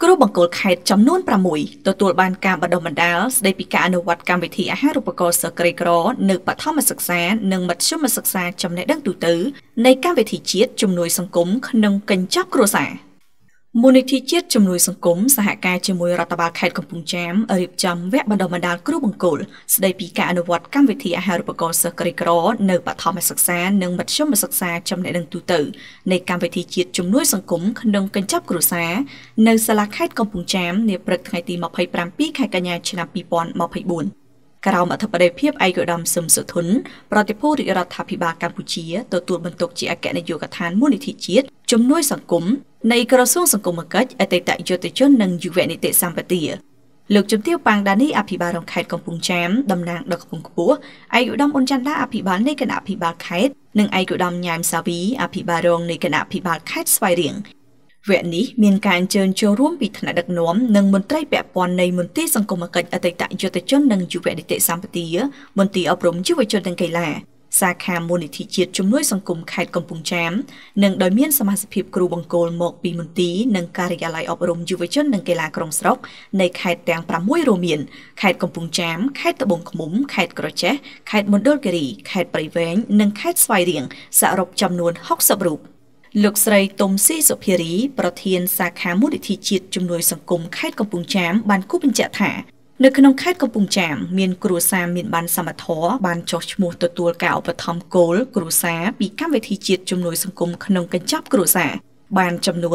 គ្រូបង្គោលខេត្តចំនួន6ទទួលបានការបណ្ដុះបណ្ដាលស្ដីពីការអនុវត្តកម្មវិធីអាហារូបករណ៍សិស្សក្រីក្រនៅបឋមសិក្សានិងមធ្យមសិក្សាចំណេះដឹងទូទៅនៃកម្មវិធីជាតិជំនួយសង្គមក្នុងកញ្ចប់គ្រួសារមូលនិធិជាតិជំនួយសង្គមសហការជាមួយរដ្ឋបាលខេត្តកំពង់ចាមរៀបចំវគ្គបណ្ដុះបណ្ដាលគ្រូបង្គោលស្ដីពីការអនុវត្តកម្មវិធីអាហារូបករណ៍សិស្សក្រីក្រនៅបឋមសិក្សានិងមធ្យមសិក្សាចំណេះដឹងទូទៅនៃកម្មវិធីជាតិជំនួយសង្គមក្នុងកញ្ចប់គ្រួសារនៅសាលាខេត្តកំពង់ចាមនាព្រឹកថ្ងៃទី27ខែកញ្ញាឆ្នាំ2024ក្រោមអធិបតីភាពឯកឧត្តមសឹមសុធុនប្រតិភូរាជរដ្ឋាភិបាលកម្ពុជាទទួលបន្ទុកជាអគ្គនាយកដ្ឋានមូលនិធិជាតិជំនួយសង្គមនៃក្រសួងសង្គមគិច្ចអតីតយុវជននិងយុវនីតិសម្បទាលោកជំទាវប៉ាងដានីអភិបាលរងខេត្តកំពង់ចាមតំណាងដឹកកំពង់ខ្ពស់ឯកឧត្តមអ៊ុនចន្ទរាអភិបាលនៃគណៈអភិបាលខេត្តនិងឯកឧត្តមញ៉ែមសាវីអភិបាលរងនៃគណៈអភិបាលខេត្តស្វាយរៀងវគ្គនេះមានការអញ្ជើញចូលរួមពីថ្នាក់ដឹកនាំនិងមន្ត្រីពាក់ព័ន្ធនៃមន្ទីរសង្គមគិច្ចអតីតយុវជននិងយុវនីតិសម្បទាមន្ទីរអប់រំយុវជននិងកីឡាសាខាមូលនិធិជាតិជំនួយសង្គមខេត្តកំពង់ចាមនិងដោយមានសមាជិកគ្រូបង្គោលមកពីមន្ទីរនិងការិយាល័យអប់រំយុវជននិងកីឡាក្រុងស្រុកនៃខេត្តទាំង6រួមមានខេត្តកំពង់ចាមខេត្តត្បូងឃ្មុំខេត្តក្រចេះខេត្តមណ្ឌលគិរីខេត្តព្រៃវែងនិងខេត្តស្វាយរៀងសរុបចំនួន60រូបលោកស្រីទុំស៊ីសុភារីប្រធានសាខាមូលនិធិជាតិជំនួយសង្គមខេត្តកំពង់ចាមបានគូបញ្ជាក់ថានៅក្នុងខេត្តកំពង់ចាមមានគ្រួសារមានបានសមត្ថភាពបានចុះឈ្មោះទទួលការឧបត្ថម្ភគោលគ្រួសារពីកម្មវិធីជាតិជំនួយសង្គមក្នុងកញ្ចប់គ្រួសារបានចំនួន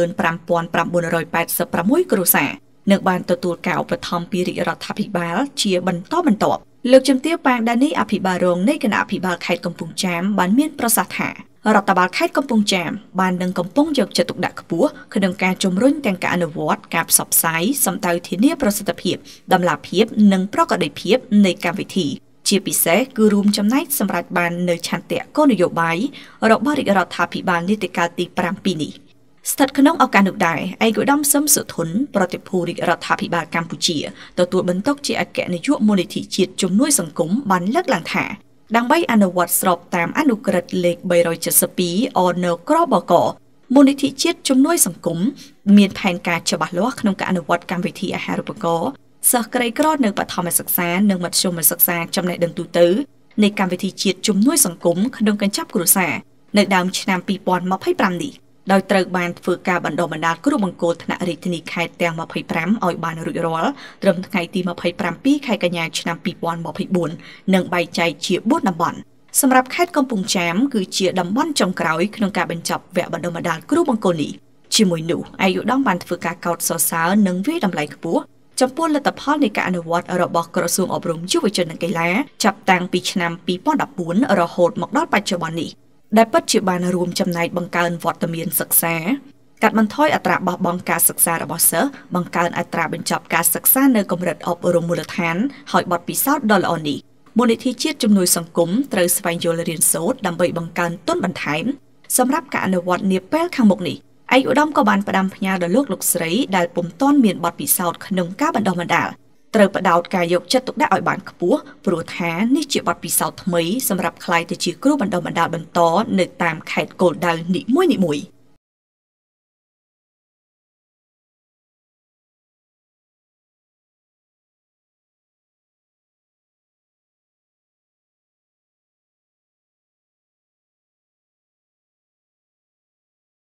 35,986គ្រួសារនិងបានទទួលការឧបត្ថម្ភពីរាជរដ្ឋាភិបាលជាបន្តបន្ទាប់លោកជំទាវប៉ាងដានីអភិបាលរងនៃគណៈអភិបាលខេត្តកំពង់ចាមបានមានប្រសាសន៍ថារដ្ឋបាលខេត្តកំពង់ចាមបាននឹងកំពុងយកចិត្តទុកដាក់ខ្ពស់ក្នុងការជំរុញទាំងការអនុវត្តការផ្សព្វផ្សាយសំដៅធានាប្រសិទ្ធភាពតម្លាភាពនិងប្រកបដោយភាពនៃកម្មវិធីជាពិសេសគឺរួមចំណែកសម្រាប់បាននៅឆន្ទៈគោលនយោបាយរបស់រាជរដ្ឋាភិបាលនីតិកាលទី7ពីនេះស្ថិតក្នុងឱកាសនោះដែរឯកឧត្តមសឹមសុធុនប្រតិភូរាជរដ្ឋាភិបាលកម្ពុជាទទួលបន្ទុកជាអគ្គនាយកមូលនិធិជាតិជំនួយសង្គមបានលើកឡើងថាដើម្បីអនុវត្តស្របតាមអនុក្រឹត្យលេខ372អនក្របកមូលនិធិជាតិជំនួយសង្គមមានផែនការច្បាស់លាស់ក្នុងការអនុវត្តកម្មវិធីអាហារូបករណ៍សិស្សក្រីក្រនៅបឋមសិក្សានិងមធ្យមសិក្សាចំណេះដឹងទូទៅនៃកម្មវិធីជាតិជំនួយសង្គមក្នុងកញ្ចប់គ្រួសារនៅដើមឆ្នាំ2025នេះដោយត្រូវបានធ្វើការបណ្ដុះបណ្ដាលគ្រូបង្គោលថ្នាក់រាជធានីខេត្តទាំង25ឲ្យបានរួចរាល់ត្រឹមថ្ងៃទី27ខែកញ្ញាឆ្នាំ2024និងបែងចែកជា4តំបន់សម្រាប់ខេត្តកំពង់ចាមគឺជាតំបន់ចុងក្រោយក្នុងការបញ្ចប់វគ្គបណ្ដុះបណ្ដាលគ្រូបង្គោលនេះជាមួយនោះឯកឧត្តមបានធ្វើការកោតសរសើរនិងវាយតម្លៃខ្ពស់ចំពោះលទ្ធផលនៃការអនុវត្តរបស់ក្រសួងអប់រំយុវជននិងកីឡាចាប់តាំងពីឆ្នាំ2014រហូតមកដល់បច្ចុប្បន្ននេះដែលពិតជាបានរួមចំណែកបង្កើនវត្តមានសិក្សាកាត់បន្ថយអត្រាបោះបង់ការសិក្សារបស់សិស្សបង្កើនអត្រាបញ្ចប់ការសិក្សានៅកម្រិតអប់រំមូលដ្ឋានហើយបទពិសោធន៍ដ៏ល្អនេះមូលនិធិជាតិជំនួយសង្គមត្រូវស្វែងយល់រៀនសូត្រដើម្បីបង្កើនទុនបន្ថែមសម្រាប់ការអនុវត្តនាពេលខាងមុខនេះឯកឧត្តមក៏បានផ្ដាំផ្ញើដល់លោកស្រីដែលពុំទាន់មានបទពិសោធន៍ក្នុងការបណ្ដុះបណ្ដាលត្រូវផ្ដោតការយកចិត្តទុកដាក់ឲ្យបានខ្ពស់ព្រោះថានេះជាបទពិសោធន៍ថ្មីសម្រាប់ក្លាយទៅជាគ្រូបណ្ដុះបណ្ដាលបន្តនៅតាមខេត្តគោលដៅនីមួយៗ